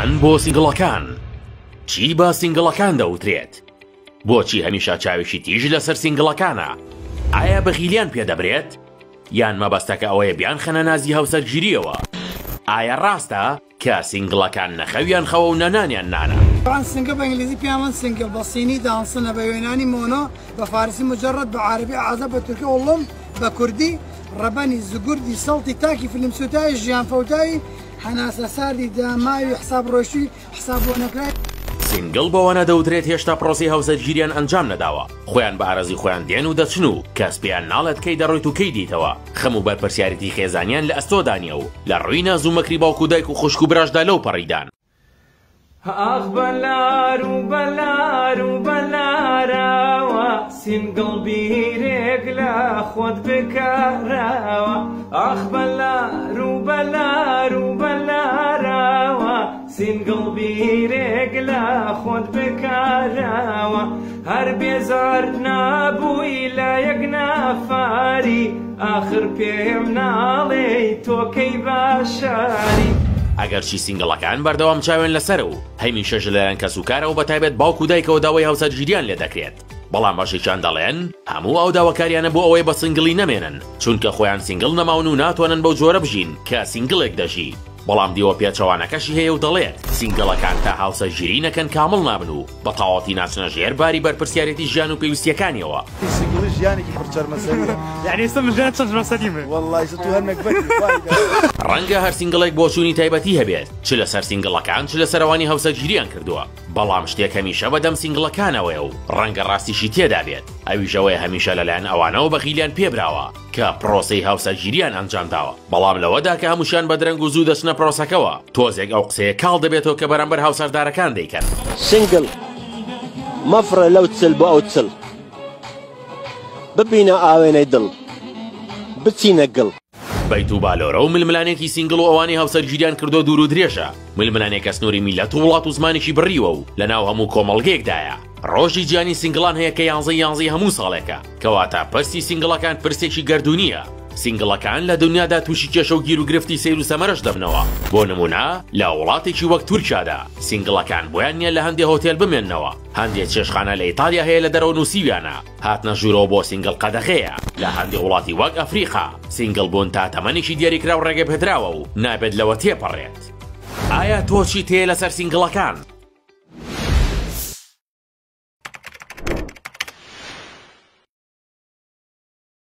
هەن بۆ سینگڵەکان چی بە سینگڵەکان دەوترێت؟ بۆچی هەمیشە چاوێکی تیژ لەسەر سینگڵەکانە؟ ئایا بەخیلیان پێدەبرێت؟ یان مەبەستەکە ئەوەیە بیان خەنە نازی هاوسەرگیریەوە؟ ئایا ڕاستە کە سینگڵەکان نەخەویان خەوە و نەنانیان نانە؟ طبعا سنگل بإنجليزي بيعمل سنگل بصيني دانسنا بيوناني مونو بفارسي مجرد بعربي عزب بتركي والله بكردي رباني زقردي صوتي تاكي في المسوتاي جيان فوتاي حناسة ساردي داماي حساب روشي حساب ونكراي سینگڵ بەوانە دەوترێت هێشتا پرۆسی هاوسەرگیریان ئەنجام نەداوە، خۆیان بە ئارەزی خۆیان دێن و دەچن و کەس پێیان ناڵێت کەی دەڕۆیت و کەی دیتەوە، خەم و بەرپرسیارەتی خێزانیان لە ئەستۆدانیە و لە ڕووی ناز و مەکری باوک و دایک و خوشک و براشدا لەو پەڕیدان. ئاخ بەلار و بەلار و بەلاراوە سینگڵ بیرێک لە خۆت بکارەوە ئاخ بەلار و بەلار و بەلاراوە سینگڵ بیرێک لە خۆت بکارەوە هەر بێزار نابووی لە یەک نەفاری ئاخر پێم ناڵێ تۆکەی باشاری. ئەگەرچی سینگڵەکان بەردەوام چاوێن لەسەر و هەمیشە لەلایەن کەسوکارە و بەتایبەت باوک و دایکەوە داوای هاوسەرگیریان لێ دەکرێت، بەڵام بەشێکیان دەڵێن هەموو ئەو داواکاریانە بۆ ئەوەی بە سینگڵی نەمێنن چونکە خۆیان سینگڵ نەماون و ناتوانن بەو جۆرە بژین کە سینگڵێک دەژی. بەڵام دیوە پێچەوانەکەشی هەیە و دەڵێت سینگڵەکان تا هاوسەرگیری نەکەن کامڵ نابن و بە تەواوەتی ناچنە ژێر باری بەرپرسیارەتی ژیان و پێویستیەکانیەوە. سینگڵی ژیانێکی پڕ چەرمەسەریە، یعنی ئێستا من ژیان چەرمەسەریمە، وەڵڵای تو هەر نەکبەتی ڕەنگە هەر سینگڵێک بۆ چوونی تایبەتی هەبێت چ لەسەر سینگڵەکان چ لە سەروانی هاوسەرگیریان کردووە، بەڵام شتێک هەمیشە بەدەم سینگڵەکانەوەیە و ڕەنگە ڕاستیشی تێدا بێت، ئەویشەوەی هەمیشە لەلایەن ئەوانەوە بەخیلیان پێبراوە کە پرۆسەی هاوسەرگیریان ئەنجام داوە، بەڵام لەوەدا کە هەمووشیان بە درەنگ و زوو دەچنە پرۆسەکەوە تۆزێک ئەو قسەیە کاڵ دەبێتەوە کە بەرامبەر هاوسەردارەکان دەیکەن. سنگڵ مەفرە لەو چل بۆ ئەو چل ببینە ئاوێنەی دڵ بچینە گڵ. بەیت و بالۆرە و ململانێکی سینگڵ و ئەوانی هاوسەرگیریان کردو دوور و درێژە، ململانێکە سنووری میلەت و وڵات و زمانێکی بڕیوە و لەناو هەموو کۆمەڵگەیەکدایە. ڕۆژی گیانی سینگڵان هەیە کە یانزەی هەموو ساڵێکە، کەواتە پرسی سینگڵەکان پرسێکی گەردوونیە. سینگڵەکان لە دنیادا تووشی کێشە و گیر و گرفتی سیر و سەمەرەش دەبنەوە، بۆ نمونە لە وڵاتێکی وەک تورکیادا سینگڵەکان بۆیان نییە لە هەندێک هۆتێل بمێننەوە، هەندێک چێشخانە لە ئیتالیا هەیە لە دەرەوە نووسیویانە، هاتنە ژوورەوە بۆ سینگڵ قەدەغەیە لە هەندێک وڵاتی وەک ئەفریقا سینگڵ بوون تا تەمەنێکی دیاریکرا و ڕێگە پێدراوە و نابێت لەوە تێپەڕێت. ئایا تۆ چیت هەیە لەسەر سینگڵەکان؟